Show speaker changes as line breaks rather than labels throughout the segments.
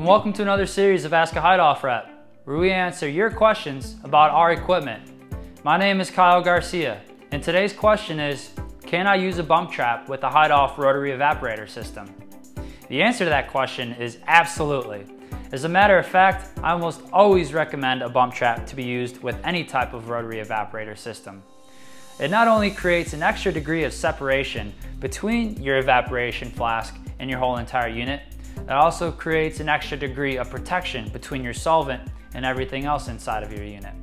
and welcome to another series of Ask a Heidolph Rep, where we answer your questions about our equipment. My name is Kyle Garcia, and today's question is, can I use a bump trap with the Heidolph Rotary Evaporator system? The answer to that question is absolutely. As a matter of fact, I almost always recommend a bump trap to be used with any type of rotary evaporator system. It not only creates an extra degree of separation between your evaporation flask and your whole entire unit, it also creates an extra degree of protection between your solvent and everything else inside of your unit.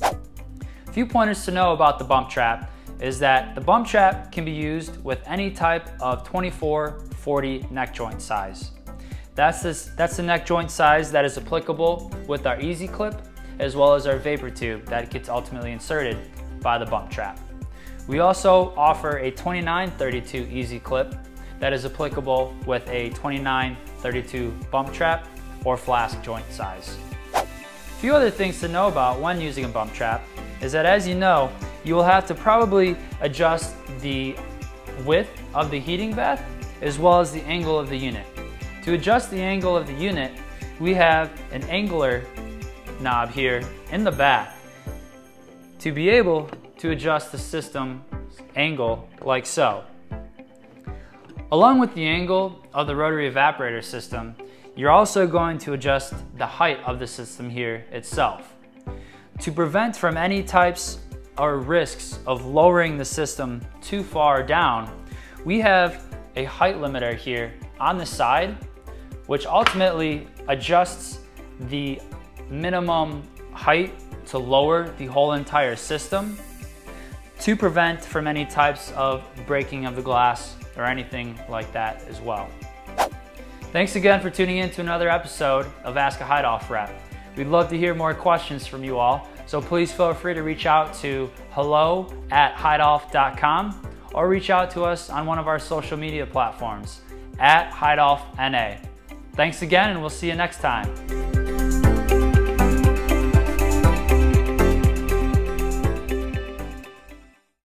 A few pointers to know about the bump trap is that the bump trap can be used with any type of 24-40 neck joint size. That's the neck joint size that is applicable with our easy clip as well as our vapor tube that gets ultimately inserted by the bump trap. We also offer a 29-32 easy clip that is applicable with a 29-32 bump trap or flask joint size. A few other things to know about when using a bump trap is that, as you know, you will have to probably adjust the width of the heating bath as well as the angle of the unit. To adjust the angle of the unit, we have an angler knob here in the bath to be able to adjust the system's angle like so. Along with the angle of the rotary evaporator system, you're also going to adjust the height of the system here itself. To prevent from any types or risks of lowering the system too far down, we have a height limiter here on the side, which ultimately adjusts the minimum height to lower the whole entire system to prevent from any types of breaking of the glass or anything like that as well. Thanks again for tuning in to another episode of Ask a Heidolph Rep. We'd love to hear more questions from you all, so please feel free to reach out to hello@heidolph.com or reach out to us on one of our social media platforms @HeidolphNA. Thanks again, and we'll see you next time.